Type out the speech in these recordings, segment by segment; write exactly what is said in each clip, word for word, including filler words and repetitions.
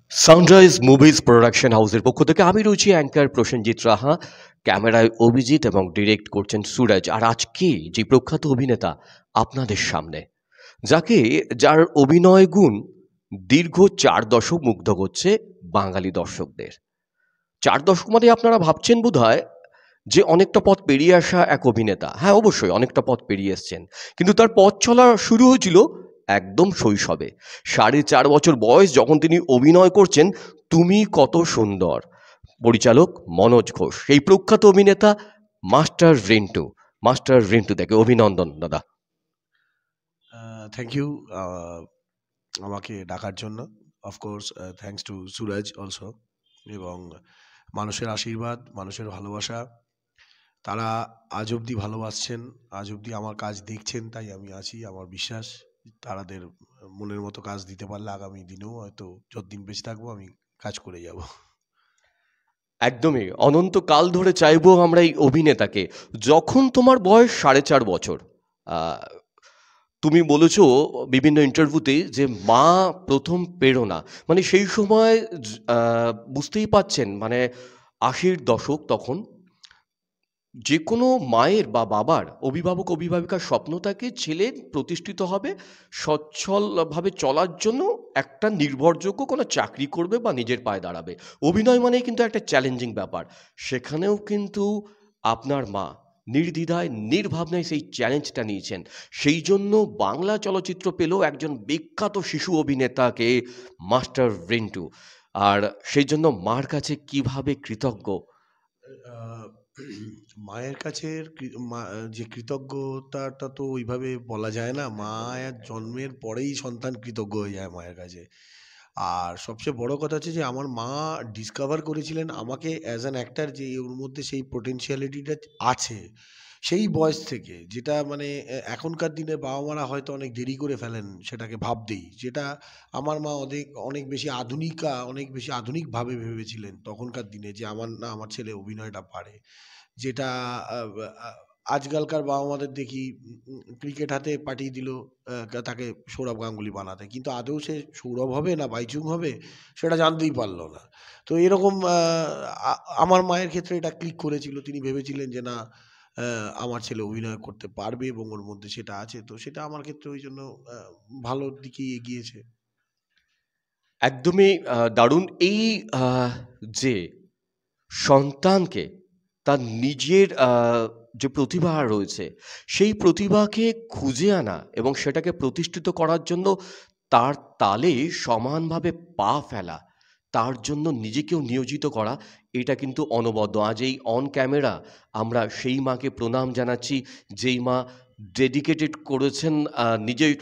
Sunrise Movies production হাউসের পক্ষ থেকে আমি রয়েছি অ্যাঙ্কার প্রসেনজিৎ রাহা, ক্যামেরায় অভিজিৎ এবং ডিরেক্ট করছেন সুরজ। আর আজকে যে প্রখ্যাত অভিনেতা আপনাদের সামনে, যাকে যার অভিনয় গুণ দীর্ঘ চার দশক মুগ্ধ করছে বাঙালি দর্শকদের। চার দশক মানে আপনারা ভাবছেন বোধহয় যে অনেকটা পথ পেরিয়ে আসা এক অভিনেতা। হ্যাঁ, অবশ্যই অনেকটা পথ পেরিয়ে এসছেন, কিন্তু তার পথ চলা শুরু হয়েছিল একদম শৈশবে। সাড়ে চার বছর বয়স যখন তিনি অভিনয় করছেন তুমি কত সুন্দর, পরিচালক মনোজ ঘোষ, সেই প্রখ্যাত অভিনেতা মাস্টার রিন্টু। মাস্টার রিন্টু থেকে অভিনন্দন দাদা। থ্যাংক ইউ আমাকে ডাকার জন্য। Of course thanks to Suraj also, এবং মানুষের আশীর্বাদ, মানুষের ভালোবাসা, তারা আজ অবধি ভালোবাসছেন, আজ অবধি আমার কাজ দেখছেন, তাই আমি আছি। আমার বিশ্বাস তারাদের মনের মতো কাজ দিতে পারলে আগামী দিনেও হয়তো যতদিন বেঁচে থাকবো আমি কাজ করে যাব। একদমই অনন্তকাল ধরে চাইবো আমরা এই অভিনেতাকে। যখন তোমার বয়স সাড়ে চার বছর, আহ, তুমি বলেছো বিভিন্ন ইন্টারভিউতে যে মা প্রথম প্রেরণা, মানে সেই সময় জ- আহ, বুঝতেই পাচ্ছেন, মানে আশির দশক তখন যে কোনো মায়ের বা বাবার, অভিভাবক অভিভাবিকার স্বপ্ন থাকে ছেলে প্রতিষ্ঠিত হবে, সচ্ছলভাবে চলার জন্য একটা নির্ভরযোগ্য কোনো চাকরি করবে বা নিজের পায়ে দাঁড়াবে। অভিনয় মানেই কিন্তু একটা চ্যালেঞ্জিং ব্যাপার। সেখানেও কিন্তু আপনার মা নির্দ্বিধায় নির্ভাবনায় সেই চ্যালেঞ্জটা নিয়েছেন। সেই জন্য বাংলা চলচ্চিত্র পেল একজন বিখ্যাত শিশু অভিনেতাকে, মাস্টার রিন্টু। আর সেই জন্য মার কাছে কিভাবে কৃতজ্ঞ। আহ, মায়ের কাছের কৃ- মা- যে কৃতজ্ঞতাটা তো ওইভাবে বলা যায় না। মায়ের জন্মের পরেই সন্তান কৃতজ্ঞ হয়ে যায় মায়ের কাছে। আর সবচেয়ে বড় কথা হচ্ছে যে আমার মা ডিসকভার করেছিলেন আমাকে অ্যাজ অ্যান অ্যাক্টার, যে ওর মধ্যে সেই পোটেনশিয়ালিটিটা আছে সেই বয়স থেকে, যেটা মানে এ- এখনকার দিনে বাবা মারা হয়তো অনেক দেরি করে ফেলেন সেটাকে ভাবতেই, যেটা আমার মা অনেক অনেক বেশি আধুনিকা অনেক বেশি আধুনিকভাবে ভেবেছিলেন তখনকার দিনে, যে আমার না আমার ছেলে অভিনয়টা পারে। যেটা আহ, আহ, আজকালকার বাবা মাদের দেখি ক্রিকেট হাতে পাঠিয়ে দিল আহ, তাকে সৌরভ গাঙ্গুলি বানাতে, কিন্তু আদৌ সে সৌরভ হবে না বাইচুং হবে সেটা জানতেই পারলো না। তো এরকম আহ, আ- আমার মায়ের ক্ষেত্রে এটা ক্লিক করেছিল, তিনি ভেবেছিলেন যে না, আহ, আমার ছেলে অভিনয় করতে পারবে এবং ওর মধ্যে সেটা আছে, তো সেটা আমার ক্ষেত্রে ওই জন্য আহ, ভালোর দিকেই এগিয়েছে। একদমই আহ, দারুণ। এই আহ, যে সন্তানকে তার নিজের আহ, যে প্রতিভা রয়েছে সেই প্রতিভাকে খুঁজে আনা এবং সেটাকে প্রতিষ্ঠিত করার জন্য তার তালে সমানভাবে পা ফেলা, তার জন্য নিজেকেও নিয়োজিত করা, এটা কিন্তু অনবদ্য। আজ এই অন ক্যামেরা আমরা সেই মাকে প্রণাম জানাচ্ছি, যেই মা ডেডিকেটেড করেছেন আহ, নিজের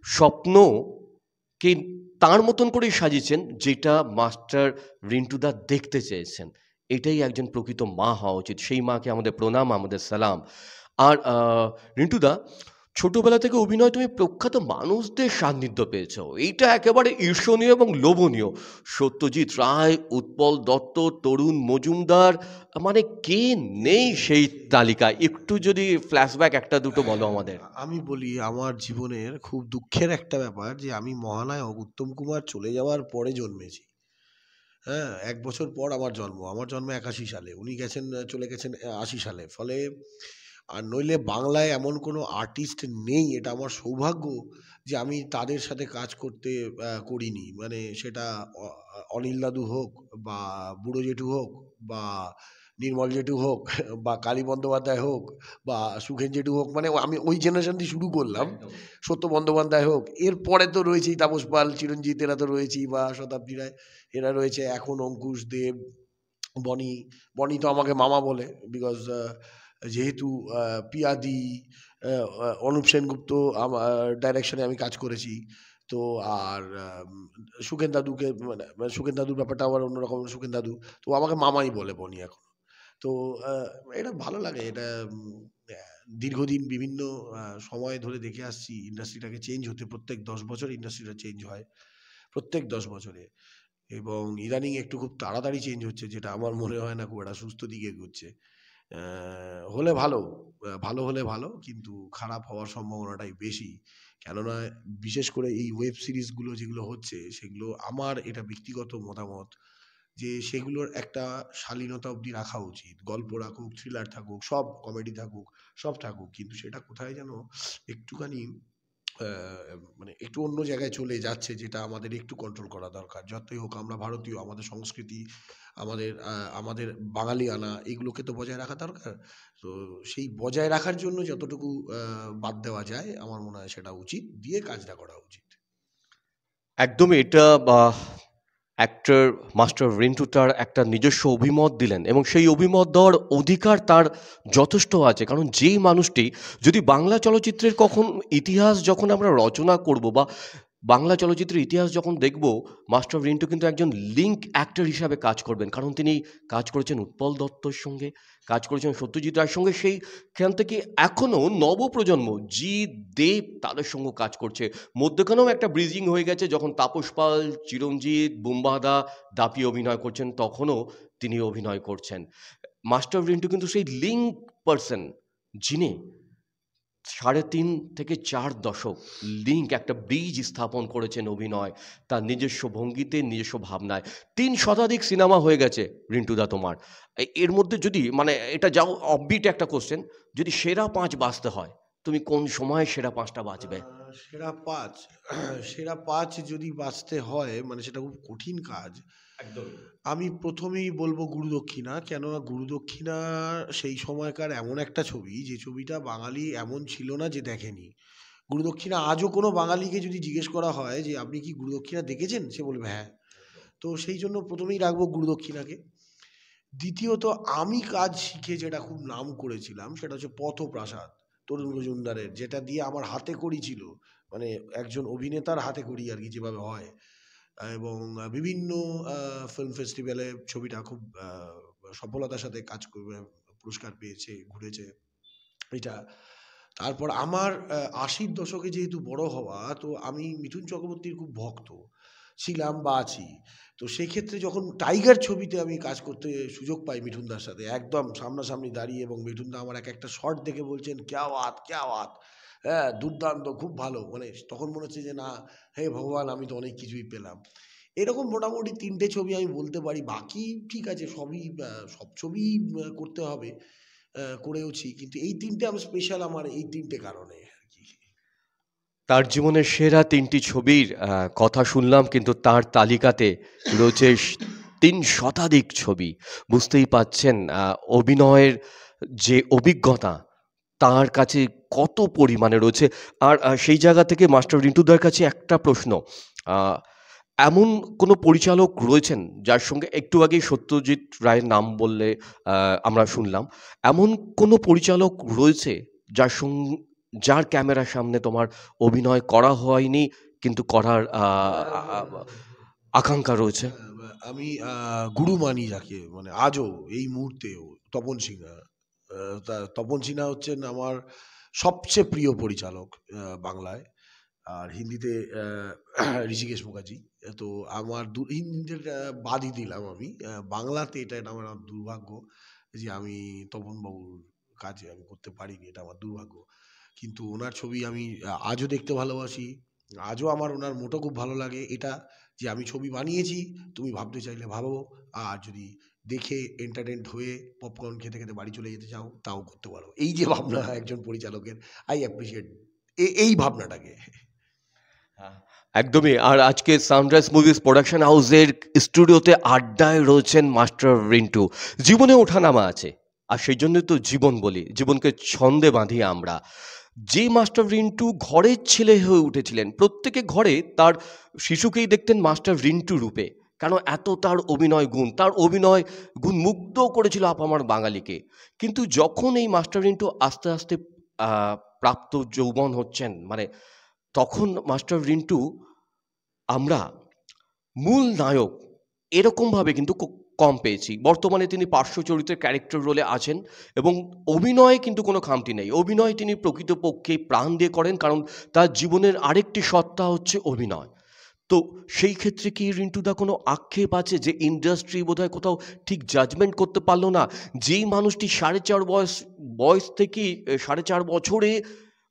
স্বপ্নকে তার মতন করেই সাজিয়েছেন, যেটা মাস্টার রিন্টুদা দেখতে চেয়েছেন। এটাই একজন প্রকৃত মা হওয়া উচিত। সেই মাকে আমাদের প্রণাম, আমাদের সালাম। আর আহ, রিন্টুদা, ছোটবেলা থেকে অভিনয় তুমি প্রখ্যাত মানুষদের সান্নিধ্য পেয়েছো, এইটা একেবারে ঈর্ষণীয় এবং লোভনীয়। সত্যজিৎ রায়, উৎপল দত্ত, তরুণ মজুমদার, মানে কে নেই সেই তালিকায়? একটু যদি ফ্ল্যাশব্যাক একটা দুটো বলো আমাদের। আমি বলি, আমার জীবনের খুব দুঃখের একটা ব্যাপার যে আমি মহানায়ক উত্তম কুমার চলে যাওয়ার পরে জন্মেছি। হ্যাঁ, এক বছর পর আমার জন্ম। আমার জন্ম একাশি সালে, উনি গেছেন আহ, চলে গেছেন আহ, আশি সালে। ফলে আর নইলে বাংলায় এমন কোনো আর্টিস্ট নেই, এটা আমার সৌভাগ্য যে আমি তাদের সাথে কাজ করতে আহ, করিনি। মানে সেটা অ- অনিল দাদু হোক, বা বুড়ো জেঠু হোক, বা নির্মল জেঠু হোক, বা কালী বন্দ্যোপাধ্যায় হোক, বা সুখেন জেঠু হোক, মানে আমি ওই জেনারেশন দিয়ে শুরু করলাম। সত্য বন্দ্যোপাধ্যায় হোক, এরপরে তো রয়েছেই তাপস পাল, চিরঞ্জিত, এরা তো রয়েছেই, বা শতাব্দী রায়, এরা রয়েছে। এখন অঙ্কুশ দেব, বনি। বনি তো আমাকে মামা বলে, বিকজ যেহেতু আহ, পিয়াদি, আহ, আহ, অনুপ সেনগুপ্ত আমার ডাইরেকশনে আমি কাজ করেছি। তো আর আম, সুখেন দাদুকে মানে মানে সুখেন দাদুর ব্যাপারটা আবার অন্যরকম। সুখেন দাদু তো আমাকে মামাই বলে, বনি এখন। তো আহ, এটা ভালো লাগে। এটা উম, আহ, দীর্ঘদিন বিভিন্ন আহ, সময় ধরে দেখে আসছি ইন্ডাস্ট্রিটাকে চেঞ্জ হতে। প্রত্যেক দশ বছর ইন্ডাস্ট্রিটা চেঞ্জ হয়, প্রত্যেক দশ বছরে। এবং ইদানিং একটু খুব তাড়াতাড়ি চেঞ্জ হচ্ছে, যেটা আমার মনে হয় না খুব একটা সুস্থ দিকে এগোচ্ছে। আহ, হলে ভালো, আহ, ভালো হলে ভালো, কিন্তু খারাপ হওয়ার সম্ভাবনাটাই বেশি। কেননা বিশেষ করে এই ওয়েব সিরিজগুলো যেগুলো হচ্ছে সেগুলো আমার এটা ব্যক্তিগত মতামত যে সেগুলোর একটা শালীনতা অবধি রাখা উচিত। গল্প রাখুক, থ্রিলার থাকুক, সব কমেডি থাকুক, সব থাকুক, কিন্তু সেটা কোথায় যেন একটুখানি আহ, মানে একটু অন্য জায়গায় চলে যাচ্ছে, যেটা আমাদের একটু কন্ট্রোল করা দরকার। যতই হোক আমরা ভারতীয়, আমাদের সংস্কৃতি, আমাদের আহ, আমাদের বাঙালিয়ানা, এগুলোকে তো বজায় রাখা দরকার। তো সেই বজায় রাখার জন্য যতটুকু আহ, বাদ দেওয়া যায় আমার মনে হয় সেটা উচিত, দিয়ে কাজটা করা উচিত। একদমই এটা বা অ্যাক্টর মাস্টার রিন্টু তার একটা নিজস্ব অভিমত দিলেন এবং সেই অভিমত দেওয়ার অধিকার তার যথেষ্ট আছে, কারণ যেই মানুষটি যদি বাংলা চলচ্চিত্রের কখন ইতিহাস যখন আমরা রচনা করব বা বাংলা চলচ্চিত্রের ইতিহাস যখন দেখব, মাস্টার রিন্টু কিন্তু একজন লিঙ্ক অ্যাক্টর হিসাবে কাজ করবেন, কারণ তিনি কাজ করেছেন উৎপল দত্তর সঙ্গে, কাজ করেছেন সত্যজিৎ রায়ের সঙ্গে, সেইখান থেকে এখনও নবপ্রজন্ম জি দেব তাদের সঙ্গে কাজ করছে। মধ্যখানেও একটা ব্রিজিং হয়ে গেছে, যখন তাপস পাল, চিরঞ্জিত, বুম্বাদা দাপি অভিনয় করছেন তখনও তিনি অভিনয় করছেন। মাস্টার রিন্টু কিন্তু সেই লিঙ্ক পার্সন, যিনি সাড়ে তিন থেকে চার দশক লিঙ্ক একটা ব্রিজ স্থাপন করেছেন অভিনয়, তার নিজস্ব ভঙ্গিতে, নিজস্ব ভাবনায়। তিন শতাধিক সিনেমা হয়ে গেছে রিন্টুদা তোমার। এ- এর মধ্যে যদি মানে এটা যাও অফবিট একটা কোশ্চেন, যদি সেরা পাঁচ বাছতে হয় তুমি কোন সময় সেরা পাঁচটা বাঁচবে? আহ, সেরা পাঁচ সেরা পাঁচ যদি বাঁচতে হয় মানে সেটা খুব কঠিন কাজ। একদম। আমি প্রথমেই বলবো গুরুদক্ষিণা। কেননা গুরুদক্ষিণা সেই সময়কার এমন একটা ছবি, যে ছবিটা বাঙালি এমন ছিল না যে দেখেনি। গুরুদক্ষিণা আজও কোনো বাঙালিকে যদি জিজ্ঞেস করা হয় যে আপনি কি গুরুদক্ষিণা দেখেছেন, সে বলবে হ্যাঁ। তো সেই জন্য প্রথমেই রাখবো গুরুদক্ষিণাকে। দ্বিতীয়ত আমি কাজ শিখে যেটা খুব নাম করেছিলাম সেটা হচ্ছে পথপ্রাসাদ, তরুণ মজুমদারের, যেটা দিয়ে আমার হাতে কড়ি ছিল, মানে একজন অভিনেতার হাতে কড়ি আর কি, যেভাবে হয়। এবং বিভিন্ন ফিল্ম ফেস্টিভ্যালে ছবিটা খুব আহ, সফলতার সাথে কাজ করবে, পুরস্কার পেয়েছে, ঘুরেছে এটা। তারপর আমার আহ, আশির দশকে যেহেতু বড় হওয়া, তো আমি মিঠুন চক্রবর্তীর খুব ভক্ত ছিলাম বা আছি। তো সেক্ষেত্রে যখন টাইগার ছবিতে আমি কাজ করতে সুযোগ পাই মিঠুনদার সাথে, একদম সামনাসামনি দাঁড়িয়ে, এবং মিঠুনদা আমার এক একটা শট দেখে বলছেন ক্যা বাত ক্যা বাত, হ্যাঁ দুর্দান্ত, খুব ভালো, মানে তখন মনে হচ্ছে যে না, হে ভগবান, আমি তো অনেক কিছুই পেলাম। এরকম মোটামুটি তিনটে ছবি আমি বলতে পারি। বাকি ঠিক আছে, সবই আহ, সব ছবি করতে হবে, আহ, করেওছি, কিন্তু এই তিনটে আমি স্পেশাল আমার এই তিনটে কারণে আর কি। তার জীবনের সেরা তিনটি ছবির আহ, কথা শুনলাম, কিন্তু তার তালিকাতে রয়েছে স- তিন শতাধিক ছবি। বুঝতেই পাচ্ছেন আহ, অভিনয়ের যে অভিজ্ঞতা তার কাছে কত পরিমাণে রয়েছে। আর আহ, সেই জায়গা থেকে মাস্টার রিন্টুদার কাছে একটা প্রশ্ন, আহ, এমন কোনো পরিচালক রয়েছেন যার সঙ্গে একটু আগেই সত্যজিৎ রায়ের নাম বললে আহ, আমরা শুনলাম, এমন কোনো পরিচালক রয়েছে যার সঙ্গে, যার ক্যামেরার সামনে তোমার অভিনয় করা হয়নি কিন্তু করার আহ, আ- আ- আকাঙ্ক্ষা রয়েছে? আহ, আমি আহ, গুরু মানি যাকে, মানে আজও এই মুহূর্তেও, তপন সিনহা। আহ, তা- তপন সিনহা হচ্ছেন আমার সবচেয়ে প্রিয় পরিচালক আহ, বাংলায়। আর হিন্দিতে আহ, ঋষিকেশ মুখার্জি। তো আমার দু- হিন্দিতে আহ, বাদই দিলাম আমি, আহ, বাংলাতে এটা এটা আমার দুর্ভাগ্য যে আমি তপন বাবুর কাজে আমি করতে পারিনি, এটা আমার দুর্ভাগ্য। কিন্তু ওনার ছবি আমি আহ, আজও দেখতে ভালোবাসি। আজও আমার ওনার মোটো খুব ভালো লাগে, এটা যে আমি ছবি বানিয়েছি, তুমি ভাবতে চাইলে ভাবো, আর যদি দেখে এন্টারটেনড হয়ে পপকর্ন খেতে খেতে বাড়ি চলে যেতে চাও তাও করতে পারো। এই যে ভাবনা একজন পরিচালকের, আই অ্যাপ্রিসিয়েট এই ভাবনাটাকে। একদমই। আর আজকে সানরাইজ মুভিজ প্রোডাকশন হাউসের স্টুডিওতে আড্ডায় রয়েছেন মাস্টার রিন্টু। জীবনে ওঠানামা আছে, আর সেই জন্যই তো জীবন বলি, জীবনকে ছন্দে বাঁধি আমরা। যে মাস্টার রিন্টু ঘরের ছেলে হয়ে উঠেছিলেন, প্রত্যেকে ঘরে তার শিশুকেই দেখতেন মাস্টার রিন্টু রূপে, কারণ এত তার অভিনয় গুণ, তার অভিনয় গুণ মুগ্ধ করেছিল আপামার বাঙালিকে। কিন্তু যখন এই মাস্টার রিন্টু আস্তে আস্তে আহ, প্রাপ্ত যৌবন হচ্ছেন, মানে তখন মাস্টার রিন্টু আমরা মূল নায়ক এরকমভাবে কিন্তু খুব কম পেয়েছি। বর্তমানে তিনি পার্শ্ব চরিত্রের ক্যারেক্টার রোলে আছেন এবং অভিনয়ে কিন্তু কোনো খামতি নেই। অভিনয় তিনি প্রকৃতপক্ষে প্রাণ দিয়ে করেন, কারণ তার জীবনের আরেকটি সত্তা হচ্ছে অভিনয়। তো সেই ক্ষেত্রে কি রিন্টুদা কোনো আক্ষেপ আছে যে ইন্ডাস্ট্রি বোধহয় কোথাও ঠিক জাজমেন্ট করতে পারলো না? যেই মানুষটি সাড়ে চার বয়স বয়স থেকে সাড়ে চার বছরে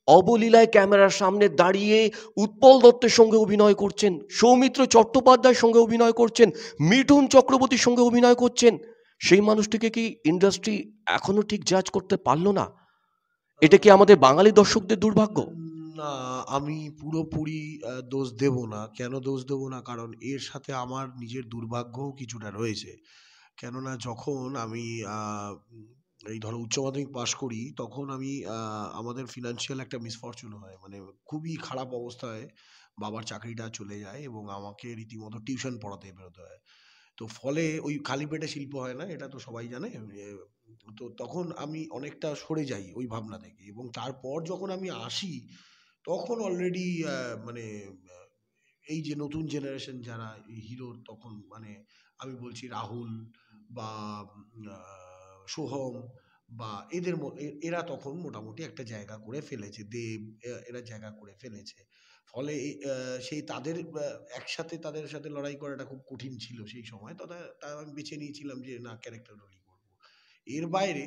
অবলীলায় ক্যামেরার সামনে দাঁড়িয়ে উৎপল দত্তের সঙ্গে অভিনয় করছেন, সৌমিত্র চট্টোপাধ্যায়ের সঙ্গে অভিনয় করছেন, মিঠুন চক্রবর্তীর সঙ্গে অভিনয় করছেন। সেই মানুষটিকে কি ইন্ডাস্ট্রি এখনো ঠিক জাজ করতে পারলো না? এটা কি আমাদের বাঙালি দর্শকদের দুর্ভাগ্য? না, আমি পুরোপুরি আহ, দোষ দেব না। কেন দোষ দেব না? কারণ এর সাথে আমার নিজের দুর্ভাগ্যও কিছুটা রয়েছে। কেননা যখন আমি আহ, উম, এই ধরো উচ্চ মাধ্যমিক পাশ করি, তখন আমি আহ, আমাদের ফিনান্সিয়াল একটা মিসফরচুন হয়, মানে খুবই খারাপ অবস্থায় বাবার চাকরিটা চলে যায় এবং আমাকে রীতিমতো টিউশন পড়াতে বেরোতে হয়। তো ফলে ওই খালি পেটে শিল্প হয় না, এটা তো সবাই জানে। এ, তো তখন আমি অনেকটা সরে যাই ওই ভাবনা থেকে, এবং তারপর যখন আমি আসি তখন অলরেডি মানে আহ, এই যে নতুন জেনারেশন যারা হিরো, তখন মানে আমি বলছি রাহুল বা উম, আহ, সোহম বা এদের ম- এ- এরা তখন মোটামুটি একটা জায়গা করে ফেলেছে, দেব এ- এরা জায়গা করে ফেলেছে। ফলে এই, আহ, সেই তাদের আহ, একসাথে তাদের সাথে লড়াই করাটা খুব কঠিন ছিল সেই সময়। তো তা তা আমি বেছে নিয়েছিলাম যে না, ক্যারেক্টার রোলই করবো। এর বাইরে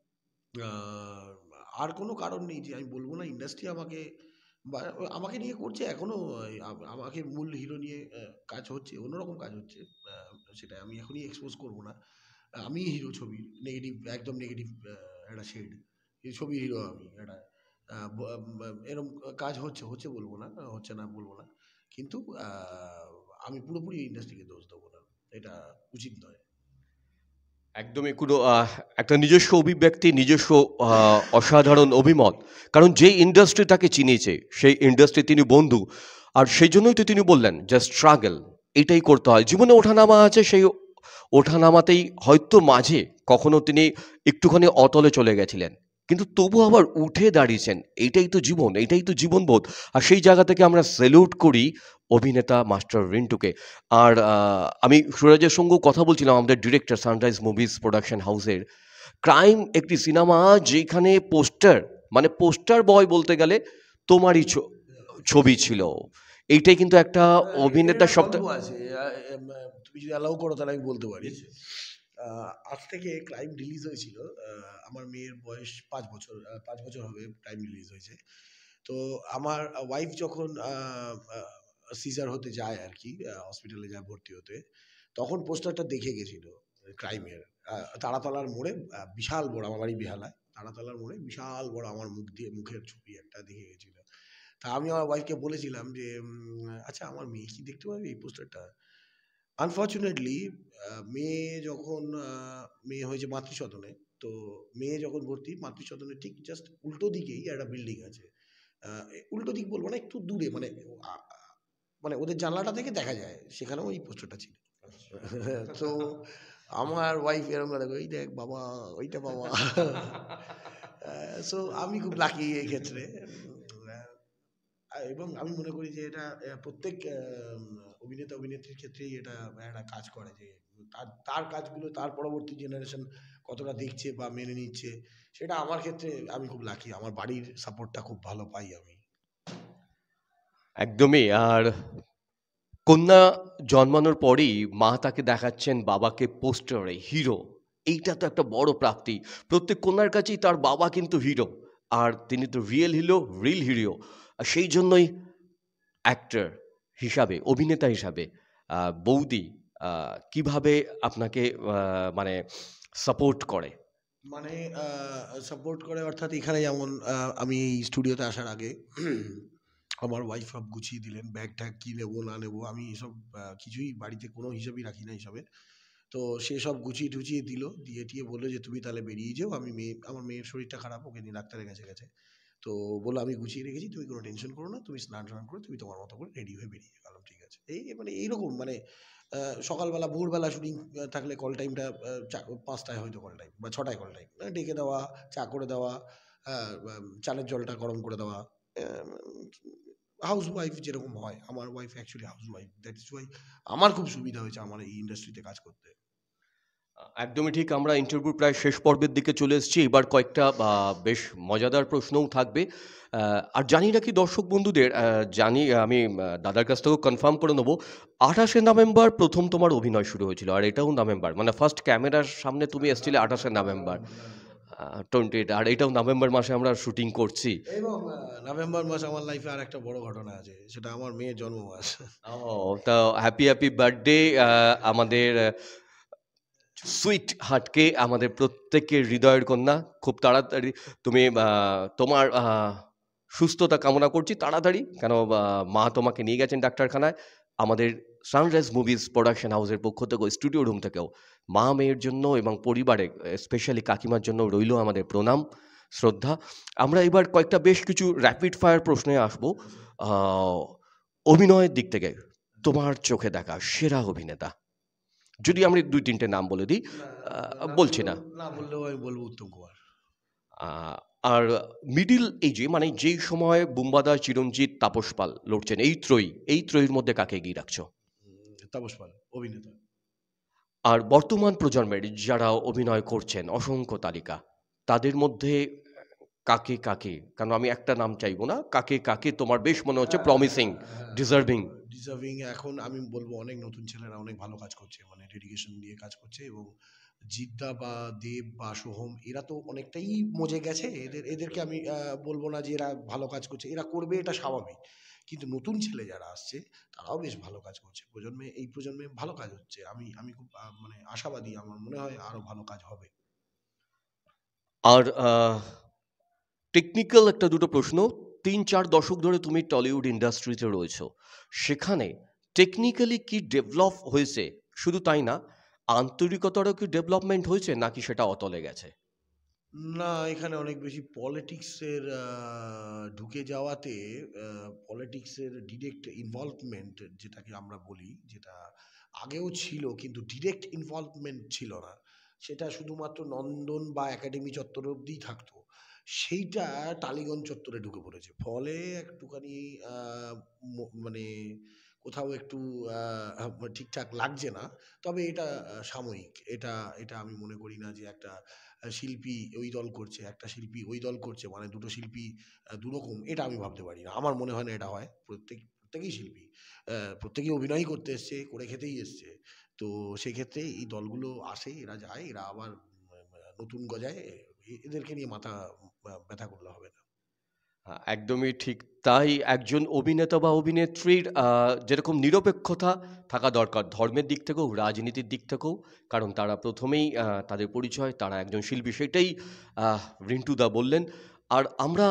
আহ, আর কোনো কারণ নেই যে আমি বলবো না ইন্ডাস্ট্রি আমাকে বা আমাকে নিয়ে করছে এখনো। আহ, আমাকে মূল হিরো নিয়ে আহ, কাজ হচ্ছে, অন্যরকম কাজ হচ্ছে। আহ, সেটা আমি এখনই এক্সপোজ করবো না। আমি হিরো ছবির নেগেটিভ, একদম নেগেটিভ একটা শেড, এই ছবির হিরো আমি একটা। আহ, ব- আহ, এরম কাজ হচ্ছে হচ্ছে বলবো না, হচ্ছে না বলবো না, কিন্তু আহ, আমি পুরোপুরি ইন্ডাস্ট্রিকে দোষ দেবো না, এটা উচিত নয়। একদমই কোনো আহ, একটা নিজস্ব অভিব্যক্তি, নিজস্ব আহ, অসাধারণ অভিমত। কারণ যে ইন্ডাস্ট্রি তাকে চিনিয়েছে, সেই ইন্ডাস্ট্রি তিনি বন্ধু। আর সেই জন্যই তো তিনি বললেন যে স্ট্রাগল এটাই করতে হয়, জীবনে ওঠানামা আছে, সেই ওঠানামাতেই হয়তো মাঝে কখনো তিনি একটুখানি অতলে চলে গেছিলেন, কিন্তু তবু আবার উঠে দাঁড়িয়েছেন। এইটাই তো জীবন, এইটাই তো জীবনবোধ। আর সেই জায়গা থেকে আমরা স্যালুট করি অভিনেতা মাস্টার রিন্টুকে। আর আহ, আমি সুরাজের সঙ্গেও কথা বলছিলাম, আমাদের ডিরেক্টর সানরাইজ মুভিজ প্রোডাকশন হাউসের। ক্রাইম একটি সিনেমা যেখানে পোস্টার, মানে পোস্টার বয় বলতে গেলে তোমারই ছ- ছবি ছিল। এইটাই কিন্তু একটা হ্যাঁ, এ- এর অভিনেতার একটা গল্প সপ্তাহ। আছে। আহ, এম, আহ, তুমি যদি অ্যালাউ করো তাহলে আমি বলতে পারি। আহ, আজ থেকে ক্রাইম রিলিজ হয়েছিল। আহ, আমার মেয়ের বয়স পাঁচ বছর, আহ, পাঁচ বছর হবে ক্রাইম রিলিজ হয়েছে। তো আমার ওয়াইফ যখন সিজার হতে যায় আর কি, হসপিটালে যায় ভর্তি হতে, তখন পোস্টারটা দেখে গেছিল ক্রাইমের। তারাতলার মোড়ে আহ, বিশাল বড়, আমার বাড়ি বেহালায়, তারাতলার মোড়ে বিশাল বড় আমার মুখ দিয়ে মুখের ছবি একটা দেখে গেছিল। তা আমি আমার ওয়াইফকে বলেছিলাম যে উম, আচ্ছা আমার মেয়ে কি দেখতে পাবে এই পোস্টারটা? আনফর্চুনেটলি মেয়ে যখন আহ, মেয়ে হয়েছে মাতৃসদনে, তো মেয়ে যখন ভর্তি মাতৃসদনের ঠিক জাস্ট উল্টো দিকেই একটা বিল্ডিং আছে। আহ, এ উল্টো দিক বলবো না, একটু দূরে, মানে আ- আ- মানে ওদের জানলাটা থেকে দেখা যায়, সেখানেও ওই পোস্টারটা ছিল। তো আমার ওয়াইফ এরকম করে দেখো, ওই দেখ বাবা, ওইটা বাবা। সো আমি খুব লাকি এই ক্ষেত্রে। উম, আহ, এবং আমি মনে করি যে এটা আহ, প্রত্যেক আহ, অভিনেতা অভিনেত্রীর ক্ষেত্রেই এটা একটা কাজ করে, যে তার তার কাজগুলো তার পরবর্তী জেনারেশন কতটা দেখছে বা মেনে নিচ্ছে। সেটা আমার ক্ষেত্রে আমি খুব লাকি, আমার বাড়ির সাপোর্টটা খুব ভালো পাই আমি। একদমই। আর কন্যা জন্মানোর পরেই মা তাকে দেখাচ্ছেন বাবাকে পোস্টারে হিরো। এইটা তো একটা বড় প্রাপ্তি। প্রত্যেক কন্যার কাছেই তার বাবা কিন্তু হিরো। আর তিনি তো রিয়েল হিরো, রিল হিরো। আর সেই জন্যই অ্যাক্টর হিসাবে, অভিনেতা হিসাবে আহ, বৌদি আহ, কিভাবে আপনাকে আহ, মানে সাপোর্ট করে? মানে সাপোর্ট করে অর্থাৎ এখানে যেমন আহ, আমি এই স্টুডিওতে আসার আগে আমার ওয়াইফ সব গুছিয়ে দিলেন, ব্যাগ ট্যাগ কী নেবো না নেবো, আমি এসব আহ, কিছুই বাড়িতে কোনো হিসাবই রাখি না হিসাবে। তো সে সব গুছিয়ে টুছিয়ে দিল, দিয়ে টিয়ে বললো যে তুমি তাহলে বেরিয়ে যাও, আমি মেয়ে, আমার মেয়ের শরীরটা খারাপ, ওকে নিয়ে ডাক্তারের কাছে গেছে। তো বললো আমি গুছিয়ে রেখেছি, তুমি কোনো টেনশন করো না, তুমি স্নান টান করে তুমি তোমার মতো করে রেডি হয়ে বেরিয়ে গেলাম, ঠিক আছে। এই মানে এইরকম মানে আহ, সকালবেলা ভোরবেলা শুটিং থাকলে কল টাইমটা পাঁচটায় হয়তো কল টাইম বা ছটায় কল টাইম, ডেকে দেওয়া, চা করে দেওয়া, আহ, উম, চালের জলটা গরম করে দেওয়া। হাউস ওয়াইফ যেরকম হয়, আমার wife actually house wife, that is why আমার খুব সুবিধা হয়েছে আমার এই ইন্ডাস্ট্রিতে কাজ করতে। একদমই ঠিক। আমরা ইন্টারভিউ প্রায় শেষ পর্বের দিকে চলে এসেছি। এবার কয়েকটা আহ, বেশ মজাদার প্রশ্নও থাকবে। আহ, আর জানি না কি দর্শক বন্ধুদের আহ, জানি, আমি আহ, দাদার কাছ থেকেও কনফার্ম করে নেবো। আঠাশে নভেম্বর প্রথম তোমার অভিনয় শুরু হয়েছিল, আর এটাও নভেম্বর, মানে ফার্স্ট ক্যামেরার সামনে তুমি এসেছিলে আঠাশে নভেম্বর। টোয়েন্টি এইট, আর এটাও নভেম্বর মাসে আমরা শুটিং করছি। এবং আহ, নভেম্বর মাস আমার লাইফে আর একটা বড় ঘটনা আছে, সেটা আমার মেয়ের জন্ম মাস। ও, তা হ্যাপি হ্যাপি বার্থডে আমাদের সুইট হার্টকে, আমাদের প্রত্যেকের হৃদয়ের কন্যা। খুব তাড়াতাড়ি তুমি আহ, তোমার আহ, সুস্থতা কামনা করছি তাড়াতাড়ি, কেন আহ, মা তোমাকে নিয়ে গেছেন ডাক্তারখানায়। আমাদের সানরাইজ মুভিজ প্রোডাকশন হাউসের পক্ষ থেকেও, স্টুডিও রুম থেকেও মা মেয়ের জন্য এবং পরিবারে স্পেশালি কাকিমার জন্য রইল আমাদের প্রণাম, শ্রদ্ধা। আমরা এবার কয়েকটা বেশ কিছু র্যাপিড ফায়ার প্রশ্নে আসবো। আহ, অভিনয়ের দিক থেকে তোমার চোখে দেখা সেরা অভিনেতা, যদি আমি দুই তিনটে নাম বলে দিই। আহ, না বলছি না। বললেও না বললেও আমি বলবো উত্তম কুমার। আহ, আর মিডিল এজে, মানে যেই সময় বুম্বাদা, চিরঞ্জিত, তাপস পাল লড়ছেন, এই ত্রয়ী এই ত্রয়ীর মধ্যে কাকে এগিয়ে রাখছো? উম, তাপস পাল অভিনেতা। আর বর্তমান প্রজন্মের যারা অভিনয় করছেন, অসংখ্য তালিকা, তাদের মধ্যে কাকে কাকে, কারণ আমি একটা নাম চাইবো না, কাকে কাকে তোমার বেশ মনে হচ্ছে প্রমিসিং, ডিজার্ভিং? ডিজার্ভিং এখন আমি বলবো অনেক নতুন ছেলেরা অনেক ভালো কাজ করছে, মানে ডেডিকেশন দিয়ে কাজ করছে। এবং জিদ্দা বা দেব বা সোহম এরা তো অনেকটাই মজে গেছে, এদের এদেরকে আমি আহ, বলবো না যে এরা ভালো কাজ করছে, এরা করবে এটা স্বাভাবিক। কিন্তু নতুন ছেলে যারা আসছে তারাও বেশ ভালো কাজ করছে, প্রজন্মে এই প্রজন্মে ভালো কাজ হচ্ছে। আমি আমি খুব আহ, মানে আশাবাদী, আমার মনে হয় আরো ভালো কাজ হবে। আর টেকনিক্যাল একটা দুটো প্রশ্ন। তিন চার দশক ধরে তুমি টলিউড ইন্ডাস্ট্রিতে রয়েছো, সেখানে টেকনিক্যালি কি ডেভেলপ হয়েছে? শুধু তাই না, আন্তরিকতারও কি ডেভেলপমেন্ট হয়েছে, নাকি সেটা অতলে গেছে? না, এখানে অনেক বেশি পলিটিক্সের ঢুকে যাওয়াতে, পলিটিক্সের ডিরেক্ট ইনভলভমেন্ট যেটাকে আমরা বলি, যেটা আগেও ছিল কিন্তু ডিরেক্ট ইনভলভমেন্ট ছিল না, সেটা শুধুমাত্র নন্দন বা একাডেমি চত্বর অবধিই থাকতো, সেইটা টালিগঞ্জ চত্বরে ঢুকে পড়েছে। ফলে একটুখানি আহ, ম- মানে কোথাও একটু আহ, ঠিকঠাক লাগছে না। তবে এটা আহ, সাময়িক। এটা এটা আমি মনে করি না যে একটা আহ, শিল্পী ওই দল করছে, একটা শিল্পী ওই দল করছে, মানে দুটো শিল্পী আহ, দুরকম, এটা আমি ভাবতে পারি না। আমার মনে হয় না এটা হয়। প্রত্যেক প্রত্যেকেই শিল্পী, আহ, প্রত্যেকেই অভিনয় করতে এসছে, করে খেতেই এসছে। তো সেক্ষেত্রে এই দলগুলো আসে, এরা যায়, এরা আবার উম, আহ, নতুন গজায়। এ- এদেরকে নিয়ে মাথা আহ, ব্যথা করলে হবে না। হ্যাঁ, একদমই ঠিক তাই। একজন অভিনেতা বা অভিনেত্রীর আহ, যেরকম নিরপেক্ষতা থাকা দরকার ধর্মের দিক থেকেও, রাজনীতির দিক থেকেও, কারণ তারা প্রথমেই আহ, তাদের পরিচয়, তারা একজন শিল্পী, সেটাই আহ, রিন্টু দা বললেন। আর আমরা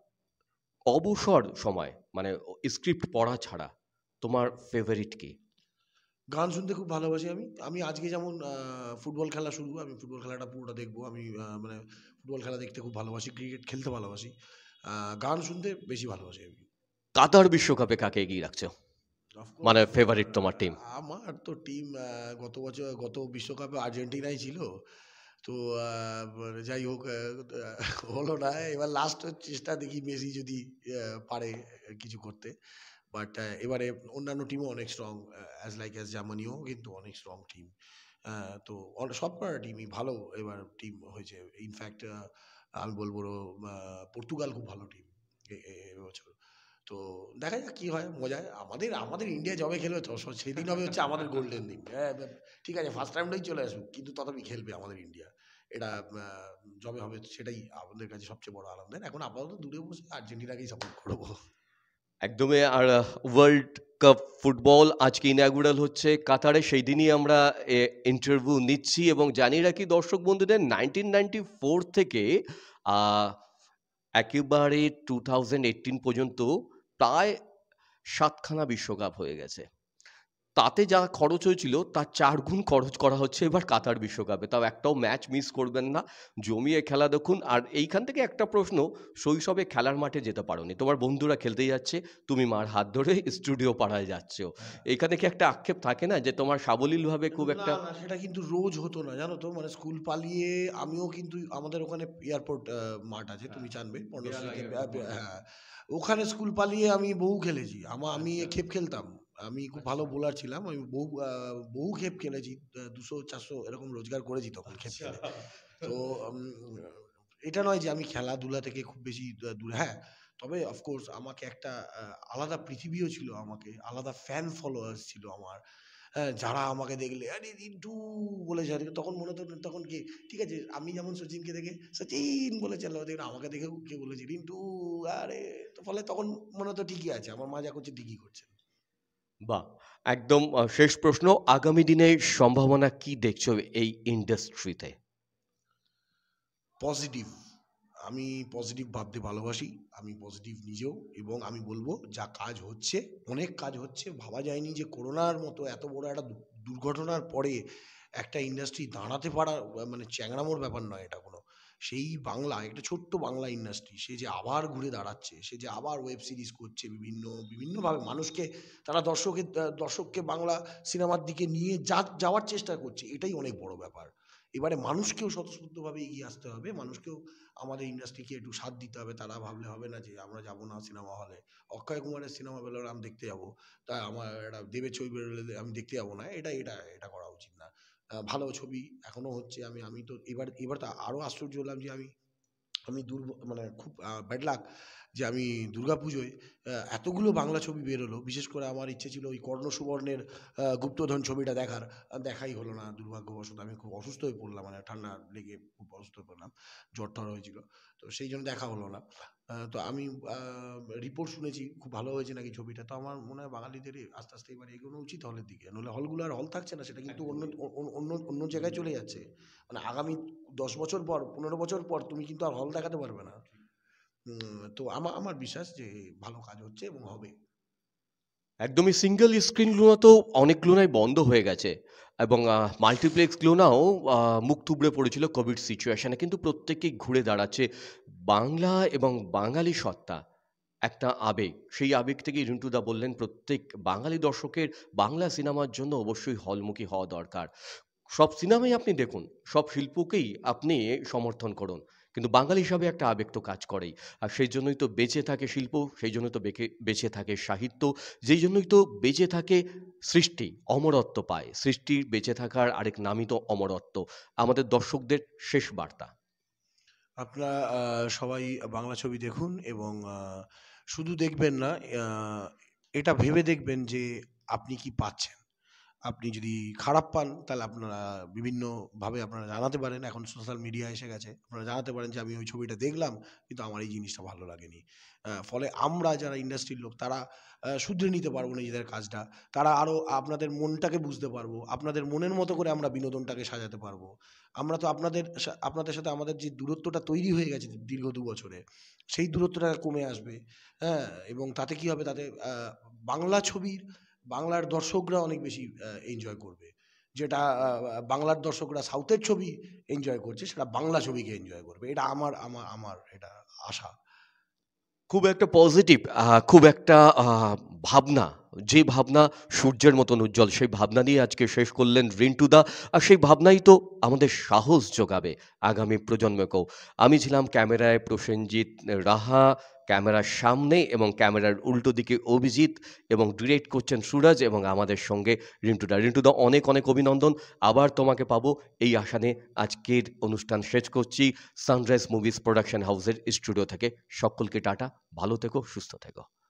অবসর সময়, মানে স্ক্রিপ্ট পড়া ছাড়া তোমার ফেভারিট কি? গান শুনতে খুব ভালোবাসি আমি। আমি আজকে যেমন আহ, ফুটবল খেলা শুরু, আমি ফুটবল খেলাটা পুরোটা দেখবো। আমি আহ, মানে ফুটবল খেলা দেখতে খুব ভালোবাসি, ক্রিকেট খেলতে ভালোবাসি, আহ, গান শুনতে বেশি ভালোবাসি আমি। কাতার বিশ্বকাপে কাকে এগিয়ে রাখছো, অফকোর্স মানে ফেভারিট তোমার টিম? আমার তো টিম গত বছর গত বিশ্বকাপে আর্জেন্টিনাই ছিল। তো আহ, মানে যাই হোক, আহ, হলো না। এবার লাস্ট চেষ্টা দেখি মেসি যদি আহ, পারে কিছু করতে। বাট এবারে অন্যান্য টিমও অনেক স্ট্রং, অ্যাজ লাইক অ্যাজ জার্মানিও কিন্তু অনেক স্ট্রং টিম। তো অল- সব কটা টিমই ভালো এবার টিম হয়েছে। ইনফ্যাক্ট আমি বলবো আহ, পর্তুগাল খুব ভালো টিম এবছর। তো দেখা যাক কি হয়, মজায়। আমাদের আমাদের ইন্ডিয়া যবে খেলবে তো স- সেদিন হবে হচ্ছে আমাদের গোল্ডেন দিন। হ্যাঁ, ব- ঠিক আছে, ফার্স্ট রাউন্ডেই চলে আসুক, কিন্তু তথাপি খেলবে আমাদের ইন্ডিয়া। এটা আহ, যবে হবে সেটাই আমাদের কাছে সবচেয়ে বড় আনন্দের। এখন আপাতত দূরে বসে আর্জেন্টিনাকেই সাপোর্ট করবো। একদমই। আর ওয়ার্ল্ড কাপ ফুটবল আজকে ইনাগুরাল হচ্ছে কাতারে, সেই দিনই আমরা ইন্টারভিউ নিচ্ছি। এবং জানি রাখি দর্শক বন্ধুদের, নাইনটিন নাইনটি ফোর থেকে আহ, একেবারে টু থাউজেন্ড এইটিন পর্যন্ত প্রায় সাতখানা বিশ্বকাপ হয়ে গেছে। তাতে যা খরচ হয়েছিল তার চার গুণ খরচ করা হচ্ছে এবার কাতার বিশ্বকাপে। তাও একটাও ম্যাচ মিস করবেন না, জমিয়ে খেলা দেখুন। আর এইখান থেকে একটা প্রশ্ন, শৈশবে খেলার মাঠে যেতে পারোনি, তোমার বন্ধুরা খেলতে যাচ্ছে, তুমি মার হাত ধরে স্টুডিও পাড়ায় যাচ্ছ, এইখানে কি একটা আক্ষেপ থাকে না যে তোমার সাবলীলভাবে খুব না, একটা? না, সেটা কিন্তু রোজ হতো না, জানো তো। মানে স্কুল পালিয়ে আমিও কিন্তু, আমাদের ওখানে এয়ারপোর্ট মাঠ আছে, তুমি জানবে, পর্ণশ্রীতে। আহ, বে- হ্যাঁ, ওখানে স্কুল পালিয়ে আমি বহু খেলেছি। আমার আমি খেপ খেলতাম। আমি খুব ভালো বোলার ছিলাম। আমি বহু আহ, বহু খেপ খেলেছি, দুশো চারশো এরকম রোজগার করেছি তখন খেপ খেলে। তো উম, এটা নয় যে আমি খেলাধুলা থেকে খুব বেশি দূ- দূরে। হ্যাঁ, তবে অফকোর্স আমাকে একটা আহ, আলাদা পৃথিবীও ছিল, আমাকে আলাদা ফ্যান ফলোয়ার্স ছিল আমার। হ্যাঁ, যারা আমাকে দেখলে আরে রিন্টু বলে যায়, তখন মনে হতো তখন কি ঠিক আছে, আমি যেমন সচিনকে দেখে সচিন বলে চালাবো, দেখুন আমাকে দেখেও কে বলেছে রিন্টু, আরে তো ফলে তখন মনে হতো ঠিকই আছে, আমার মা যা করছে ঠিকই করছে। বাহ! একদম আ শেষ প্রশ্ন, আগামী দিনে সম্ভাবনা কি দেখছো এই ইন্ডাস্ট্রিতে? পজিটিভ। আমি পজিটিভ ভাবতে ভালোবাসি। আমি পজিটিভ নিজেও, এবং আমি বলব যা কাজ হচ্ছে, অনেক কাজ হচ্ছে। ভাবা যায়নি যে করোনার মতো এত বড় একটা দু দুর্ঘটনার পরে একটা ইন্ডাস্ট্রি দাঁড়াতে পারা আ মানে চ্যাংড়ামোর ব্যাপার নয় এটা কোনো। সেই বাংলা, একটা ছোট্ট বাংলা ইন্ডাস্ট্রি, সে যে আবার ঘুরে দাঁড়াচ্ছে, সে যে আবার ওয়েব সিরিজ করছে বিভিন্ন, বিভিন্নভাবে মানুষকে, তারা দর্শকের আ দর্শককে বাংলা সিনেমার দিকে নিয়ে যা যাওয়ার চেষ্টা করছে, এটাই অনেক বড় ব্যাপার। এবারে মানুষকেও স্বতঃস্ফূর্তভাবে এগিয়ে আসতে হবে। মানুষকেও আমাদের ইন্ডাস্ট্রিকে একটু সাথ দিতে হবে। তারা ভাবলে হবে না যে আমরা যাব না সিনেমা হলে। অক্ষয় কুমারের সিনেমা বেরোলে আমি দেখতে যাবো। তা আমার একটা দেবের ছবি বেরোলে আমি দেখতে যাবো না। এটা এটা এটা করা উচিত না। আ ভালো ছবি এখনো হচ্ছে। আমি আমি তো এবার এবার তো আরো আশ্চর্য হলাম যে আমি আমি দুর্ব মানে খুব আ ব্যাড লাক যে আমি দুর্গাপুজোয় আ এতগুলো বাংলা ছবি বেরোলো। বিশেষ করে আমার ইচ্ছে ছিল ওই কর্ণ সুবর্ণের আ গুপ্তধন ছবিটা দেখার। আ দেখাই হলো না দুর্ভাগ্যবশত। আমি খুব অসুস্থ হয়ে পড়লাম। মানে ঠান্ডা লেগে খুব অসুস্থ হয়ে পড়লাম। জ্বর-টর হয়েছিল। তো সেইজন্য দেখা হলো না। আ তো আমি আ রিপোর্ট শুনেছি খুব ভালো হয়েছে নাকি ছবিটা। তো আমার মনে হয় বাঙালিদের আস্তে, আস্তে এবার এগোনো উচিত হলের দিকে। নইলে হলগুলো আর হল থাকছে না। সেটা কিন্তু অন্য একদমই। অ অ অন্য অন্য জায়গায় চলে যাচ্ছে। মানে আগামী দশ বছর পর, পনেরো বছর পর তুমি কিন্তু আর হল দেখাতে পারবে না। উম তো আমা আমার বিশ্বাস যে ভালো কাজ হচ্ছে এবং হবে। একদমই, সিঙ্গল স্ক্রিনগুলো তো অনেকগুলোই বন্ধ হয়ে গেছে এবং আ মাল্টিপ্লেক্সগুলোও আ মুখ থুবড়ে পড়েছিল কোভিড সিচুয়েশনে। কিন্তু প্রত্যেকেই ঘুরে দাঁড়াচ্ছে। বাংলা এবং বাঙালি সত্তা, একটা আবেগ। সেই আবেগ থেকেই রিন্টুদা বললেন প্রত্যেক বাঙালি দর্শকের বাংলা সিনেমার জন্য অবশ্যই হলমুখী হওয়া দরকার। সব সিনেমাই আপনি দেখুন, সব শিল্পকেই আপনি সমর্থন করুন। কিন্তু বাঙালি হিসাবে একটা আবেগ তো কাজ করেই। আর সেই জন্যই তো বেঁচে থাকে শিল্প, সেই জন্যই তো বেঁকে বেঁচে থাকে সাহিত্য, যেই জন্যই তো বেঁচে থাকে সৃষ্টি, অমরত্ব পায়। সৃষ্টির বেঁচে থাকার আরেক নামই তো অমরত্ব। আমাদের দর্শকদের শেষ বার্তা। আপনারা আ সবাই বাংলা ছবি দেখুন এবং আ শুধু দেখবেন না, আ এটা ভেবে দেখবেন যে আপনি কি পাচ্ছেন। আপনি যদি খারাপ পান তাহলে আপনারা বিভিন্নভাবে আপনারা জানাতে পারেন। এখন সোশ্যাল মিডিয়া এসে গেছে। আপনারা জানাতে পারেন যে আমি ওই ছবিটা দেখলাম কিন্তু আমার এই জিনিসটা ভালো লাগেনি। আ ফলে আমরা যারা ইন্ডাস্ট্রির লোক তারা আ শুধরে নিতে পারবো নিজেদের কাজটা। তারা আরো আপনাদের মনটাকে বুঝতে পারবো। আপনাদের মনের মতো করে আমরা বিনোদনটাকে সাজাতে পারবো। আমরা তো আপনাদের সা আপনাদের সাথে আমাদের যে দূরত্বটা তৈরি হয়ে গেছে দীর্ঘ দুই বছরে, সেই দূরত্বটা কমে আসবে। হ্যাঁ? এবং তাতে কি হবে? তাতে আ বাংলা ছবির, বাংলার দর্শকরা অনেক বেশি আ এনজয় করবে। যেটা আ আ বাংলার দর্শকরা সাউথের ছবি এনজয় করছে, সেটা বাংলা ছবিকে এনজয় করবে। এটা আমার আমা আমার এটা আশা। খুব একটা পজিটিভ, আ খুব একটা আ ভাবনা, যে ভাবনা সূর্যের মতন উজ্জ্বল, সেই ভাবনা নিয়ে আজকে শেষ করলেন রিন্টুদা। আর সেই ভাবনাই তো আমাদের সাহস যোগাবে আগামী প্রজন্মকেও। আমি ছিলাম ক্যামেরায় প্রসেনজিৎ রাহা, ক্যামেরার সামনে এবং ক্যামেরার উল্টো দিকে অভিজিৎ, এবং ডিরেক্ট করছেন সুরাজ, এবং আমাদের সঙ্গে রিন্টুদা। রিন্টুদা, অনেক, অনেক অভিনন্দন। আবার তোমাকে পাবো এই আশা নিয়ে আজকের অনুষ্ঠান শেষ করছি সানরাইজ মুভিজ প্রোডাকশন হাউসের স্টুডিও থেকে। সকলকে টাটা, ভালো থেকো, সুস্থ থেকো।